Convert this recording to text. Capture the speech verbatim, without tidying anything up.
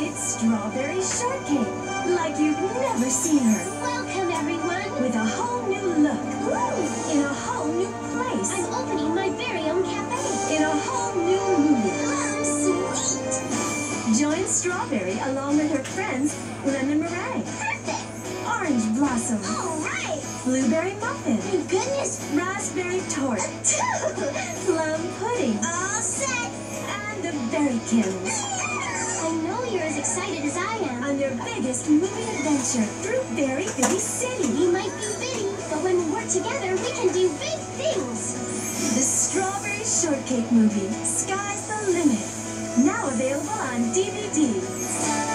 It's strawberry shortcake, like you've never seen her. Welcome, everyone. With a whole new look. Ooh. In a whole new place. I'm opening my very own cafe. In a whole new movie. Oh, sweet. Join Strawberry along with her friends Lemon Meringue, Perfect. Orange Blossom, All right. Blueberry Muffin, My goodness. Raspberry Tort, Plum Pudding, All set. and the Berrykins. I know you're as excited as I am. On their biggest movie adventure through Berry Bitty City. We might be bitty, but when we work together, we can do big things. The Strawberry Shortcake Movie, Sky's the Limit. Now available on D V D.